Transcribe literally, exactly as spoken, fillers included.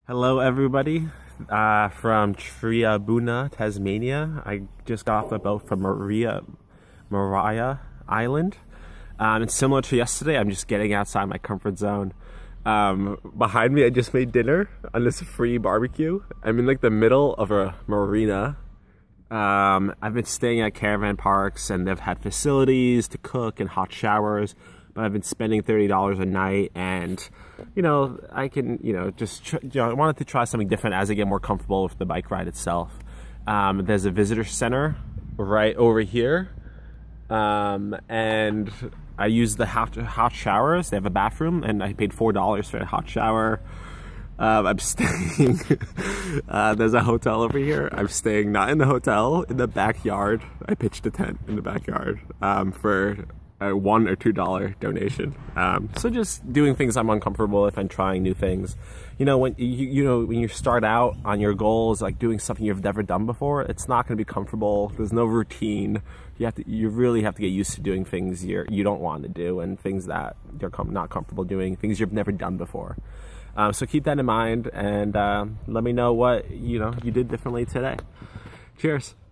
Hello everybody, uh, from Triabuna, Tasmania. I just got off the boat from Maria, Maria Island. Um, it's similar to yesterday, I'm just getting outside my comfort zone. Um, behind me I just made dinner on this free barbecue. I'm in like the middle of a marina. Um, I've been staying at caravan parks and they've had facilities to cook and hot showers. But I've been spending thirty dollars a night, and you know, I can, you know, just tr you know, I wanted to try something different as I get more comfortable with the bike ride itself. Um, there's a visitor center right over here, um, and I use the hot, hot showers. They have a bathroom, and I paid four dollars for a hot shower. Um, I'm staying, uh, there's a hotel over here. I'm staying not in the hotel, in the backyard. I pitched a tent in the backyard um, for a one or two dollar donation. Um, so just doing things I'm uncomfortable with and trying new things. You know, when you, you know when you start out on your goals, like doing something you've never done before, it's not going to be comfortable. There's no routine. You have to, you really have to get used to doing things you're, you don't want to do, and things that you're com not comfortable doing, things you've never done before. Um, so keep that in mind, and uh, let me know what you know you did differently today. Cheers.